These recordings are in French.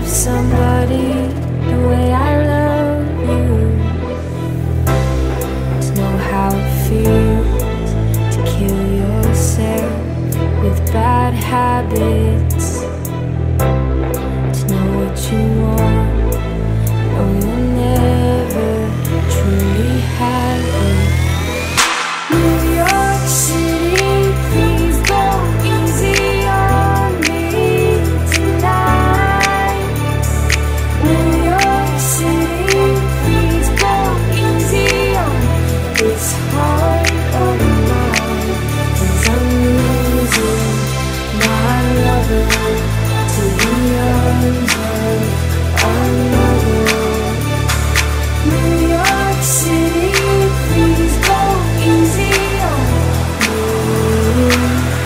love somebody the way I love you, to know how it feels to kill yourself with bad habits, to know what you want, know you'll never truly have it. New York City, please go easy on me tonight. New York City, please go easy on this heart of mine, 'cause I'm losing my lover to the arms of another. New York City, please go easy on me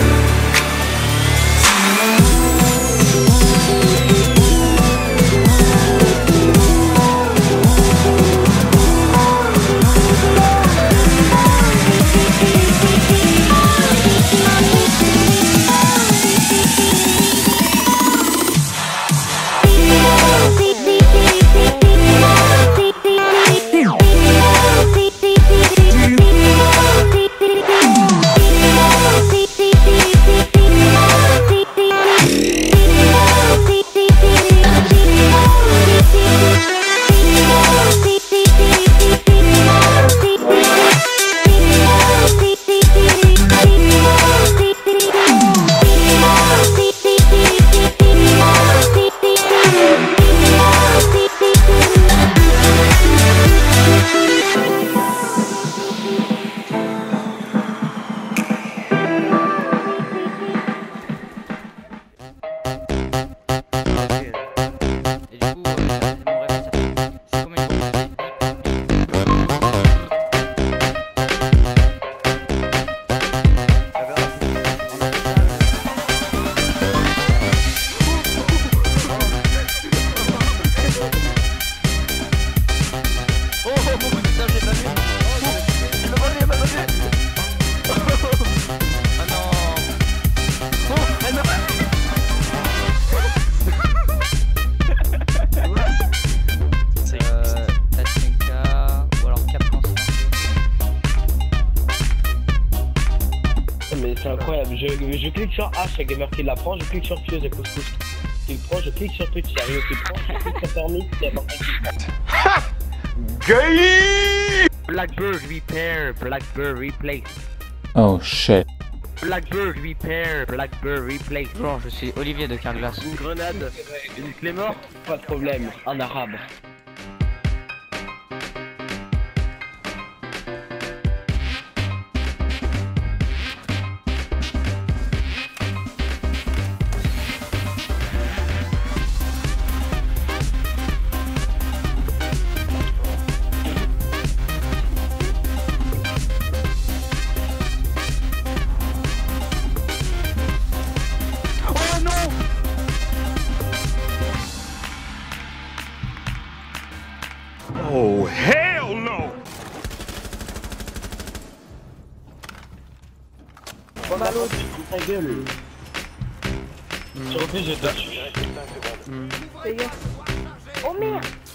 C'est incroyable, je clique sur H, il y a Gamer qui la prend, je clique sur Fuse et Couscous qui le prend, je clique sur Twitch, il y a Rio qui le prend, je clique sur Permix, il y a Martin qui le prend. Ha! Gay! Blackbird repair, Blackbird replace. Oh shit. Blackbird repair, Blackbird replace. Bonjour, je suis Olivier de Carglass. Une grenade, une clé morte, pas de problème, en arabe. Oh, hell no! Pas mal l'autre, ta gueule. Sur le plus, j'ai dash. Oh merde.